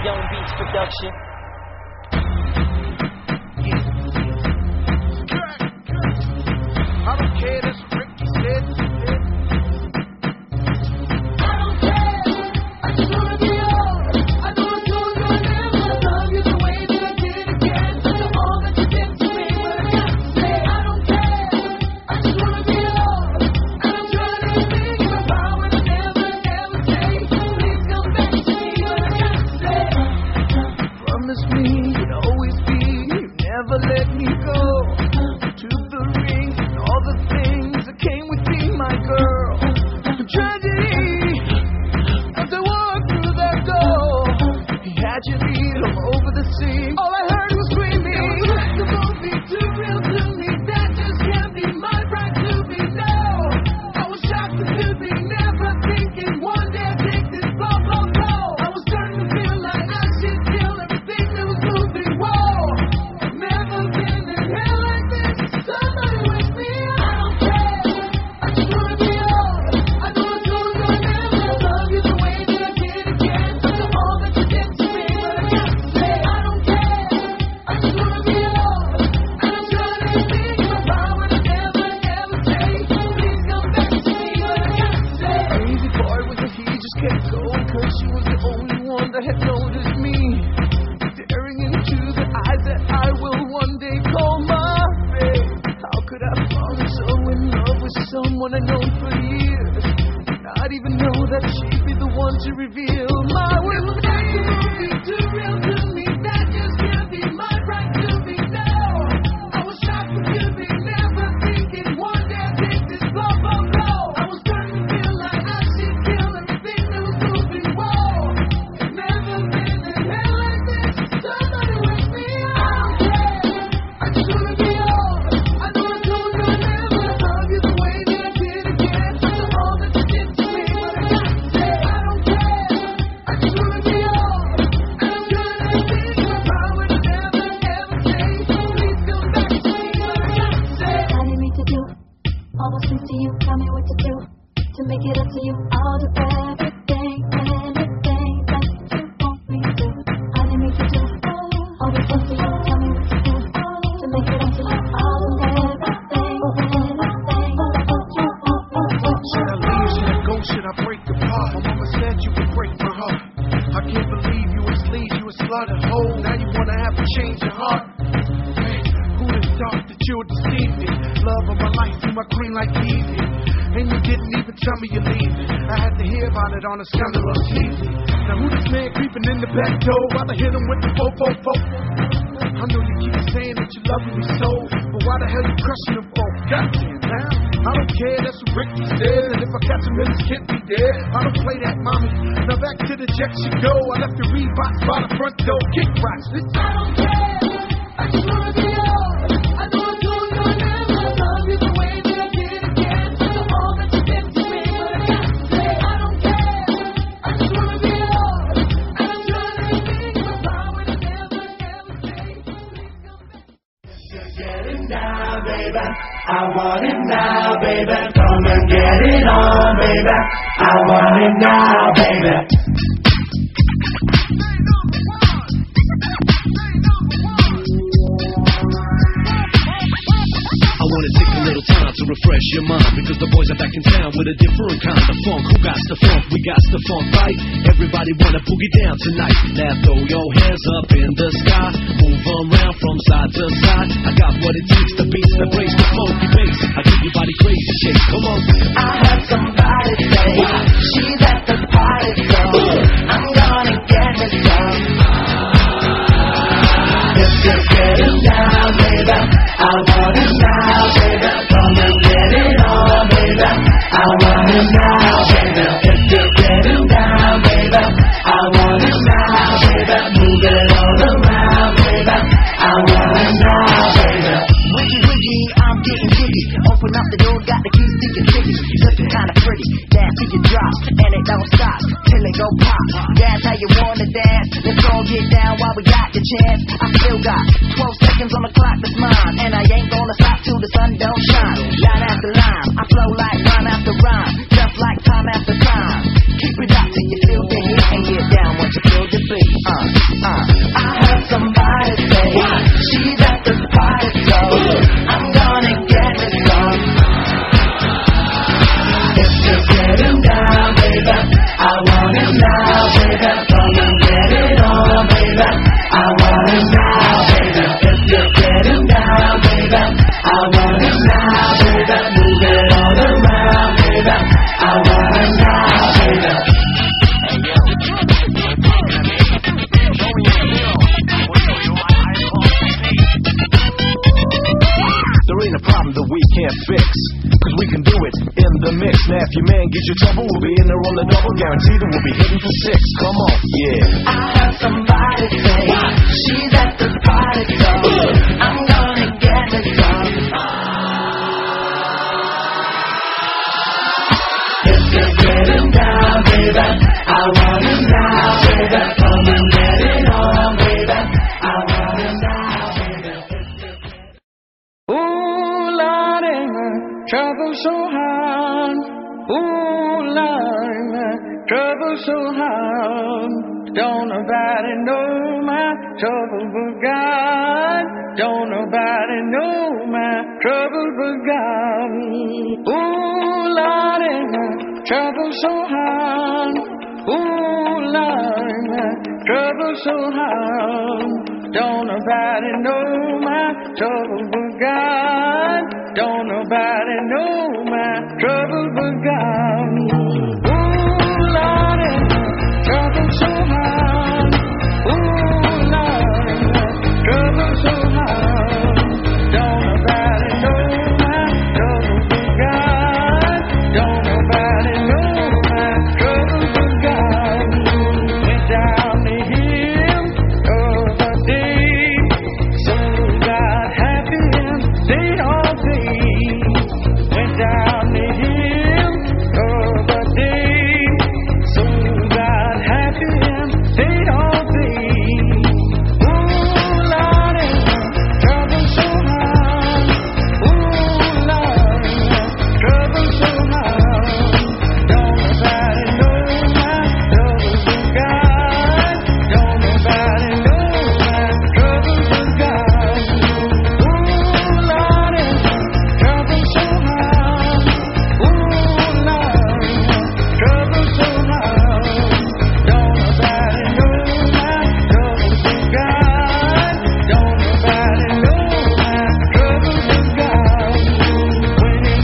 Young Beats production. I don't care, that's what Ricky said. I don't care, I just wanna be yours. I know I told you I never love you the way that I did again. After all that you did to me, but I gotta say I don't care. I just wanna be yours. And I'm trying everything in my power to never, never say, please come back to me, but I gotta say. Promise me you'd always be, you'd never let me go. To the ring and all the things that came with being my girl. The tragedy as I walked through that door. He had you beat all over the scene. All I heard was screaming. It was like the movie, too real to me. That just can't be my right to be. No, I was shocked to be never thinking one day I'd take this blow, blow, blow. I was starting to feel like I should kill everything that was moving. Whoa, I've never been in hell like this. Somebody wake me up. I don't care, I just wanna be yours. I know I told you I never love you the way that I did again. After all that you did to me, but I gotta say I don't care. I just wanna be yours. And I'm trying everything in my power to never, never say, please come back to me, but I gotta say. Crazy part was that he just kept going, cause she was the only one that had noticed me. Staring into the eyes that I will one day call my babe. How could I have fallen so in love with someone I'd known for years? Not even know that she'd be the one to reveal my will. It was like the movie, too real to me. That just can't be my right to be. No, I was shocked with you, be never thinking one day I'd take this blow, blow, blow. I was starting to feel like I should kill everything that was moving. Whoa, I've never been in hell like this. Somebody wake me up. I don't care, I just wanna be yours. I know I told you I never love you the way that I did again. After all that you did to me, but I gotta say I don't care. I just wanna be yours. And I'm trying everything in my power to never, never say, please come back to me, but I gotta say. I didn't mean to do all those things to you. Tell me what to do to make it up to you. I'll do everything, anything that you want me to do. I didn't mean to do all those things to you. Tell me what to do to make it up to you. I'll do everything, anything that you want me to do. Should I leave? Should I go? Should I break apart? My mama said you would break my heart. I can't believe you was leave, you was slaughtered whole. Now you wanna have to change your heart. Man, who'd have thought that you would deceive me? Love of my life, you my queen like Evie. And you didn't even tell me you're leaving. I had to hear about it on a scandal on TV. Now who this man creeping in the back door? While I hit him with the 444. I know you keep saying that you love me so, but why the hell you crushing him for? Goddamn, man. I don't care, that's what Ricky said. And if I catch him in his kid be dead, I don't play that, mommy. Now back to the Jets you go. I left the Reeboks by the front door. Kick rocks, bitch. I don't care, I just wanna be yours. I know I told you I never love you the way that I did again. After all that you did to me, but I gotta say I don't care. I just wanna be yours. And I'm trying everything in my power to never, never say, please come back. Get it now, baby. I want it now, baby. Come and get it on, baby. I want it now, baby. I wanna take a little time to refresh your mind, because the boys are back in town with a different kind of funk. Who got the funk? We got the funk, right? Everybody wanna boogie down tonight. Now throw your hands up in the sky, move around from side to side. I got what it takes, the beats that breaks the funky bass. I give your body crazy shake. Come on. I heard somebody say she's at the party, so I'm gonna get it some. Let's just get it down, baby. I want it now, baby. Come and get it on, baby. I want it now, baby. If you're getting down, baby. I want it now, baby. Move it all around, baby. I want it now, baby. Wiggy, wiggy, I'm getting jiggy. Open up the door, got the keys to your tickets. Looking kinda pretty, dance till you drop. And it don't stop till it go pop. That's how you wanna dance. Let's all get down while we got the chance. I still got 12 seconds on the clock that's mine. And I ain't gonna stop till the sun don't shine. Line after line, I flow like rhyme after rhyme. Just like time after time. Keep it up till you feel the heat and get down once you feel the beat. can't get you trouble. We'll be in there on the double, guaranteed that we'll be hitting for 6. Come on, yeah. I heard somebody say she's at the party, so I'm gonna get me some. If you're getting down, baby, I want it now, baby. Come and get it on, baby. I want it now, baby. Ooh, Lordy, trouble so hard. Ooh, Lordy, trouble so hard. Don't nobody know my trouble but God. Don't nobody know my trouble but God. Ooh, Lordy, trouble so hard. Ooh, Lordy, trouble so hard. Don't nobody know my trouble but God. Don't nobody know my trouble but God. Ooh, Lordy, trouble so hard. Ooh, Lordy, trouble so hard. Don't nobody know my trouble but God. Don't nobody know my trouble but God. Went down the hill of a day, so got happy and stayed all day. Went down the hill of a day, so got happy and stayed all day. Ooh, Lordy, trouble so hard. Ooh, Lordy, trouble so hard. Don't nobody know my trouble but God. Don't nobody know my trouble but God. Ooh, Lordy, trouble so hard. Ooh, Lordy, trouble so hard. Don't nobody know my trouble but God. Don't nobody know my trouble but God. When you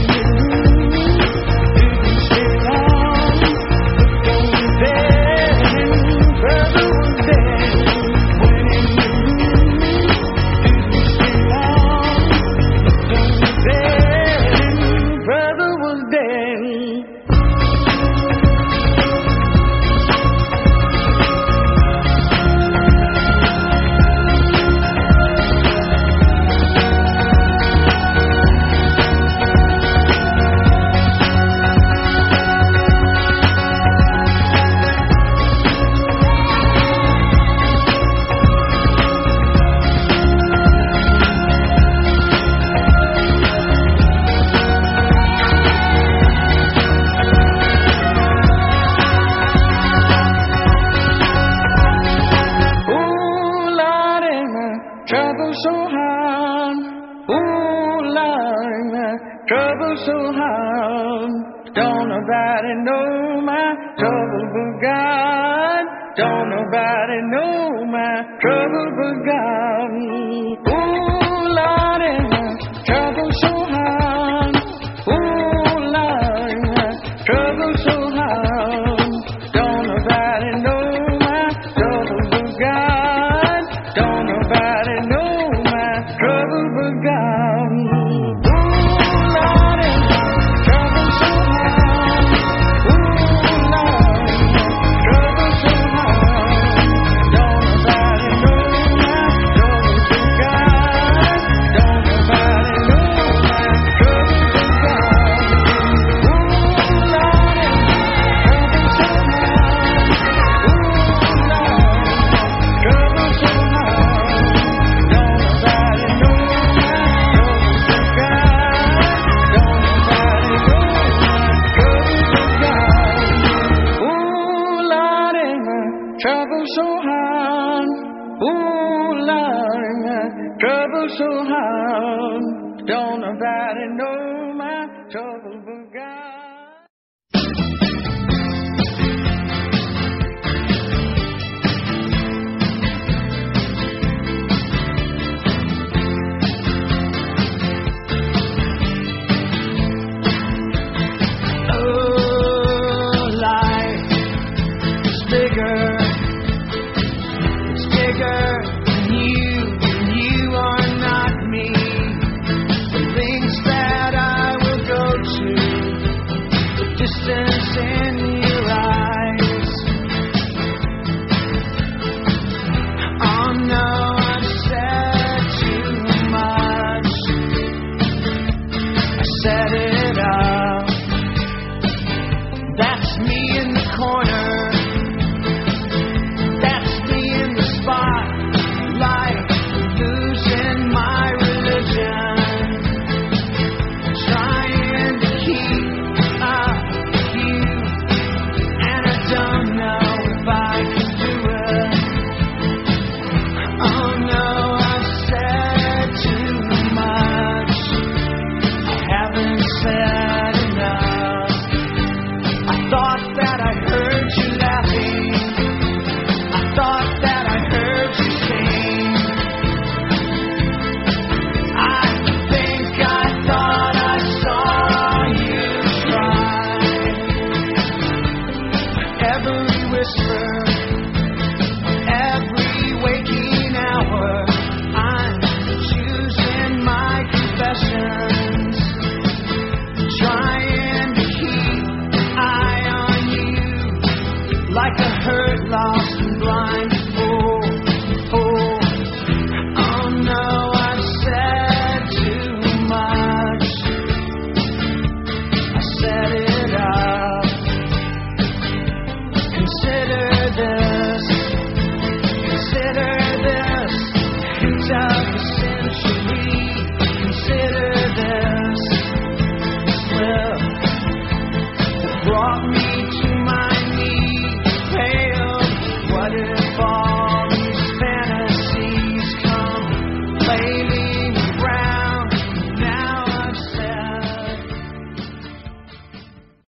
didn't stay long, looked on dead and brother was dead. When you didn't stay long, looked on dead and brother was dead. Ooh, Lordy, trouble so hard. Ooh, Lordy, trouble so hard. Don't nobody know my trouble but God. Don't nobody know my trouble but God. Ooh, Lordy, trouble so hard. Ooh, Lordy, trouble so hard. Don't nobody know my trouble but God. Don't nobody know my trouble but God. Ooh, Lordy, trouble so hard. Ooh, Lordy, trouble so hard. Don't nobody know my trouble but God. Don't nobody know my trouble but God. Ooh, Lordy, trouble so hard. Ooh, Lordy, trouble so hard. Don't nobody know my trouble but God. Don't nobody know my trouble but God. Ooh, Lordy, trouble so hard. Ooh, Lordy, trouble so hard. Don't nobody know my trouble but God. Oh, life is bigger. It's bigger than you are not me. The things that I will go to whisper. Every waking hour, I'm choosing my confessions, trying to keep an eye on you, like a hurt, lost, and blind fool. Oh no, I've said too much. I set it up. Consider this hint of the century. Consider this slip that brought me to my knees, pale. What if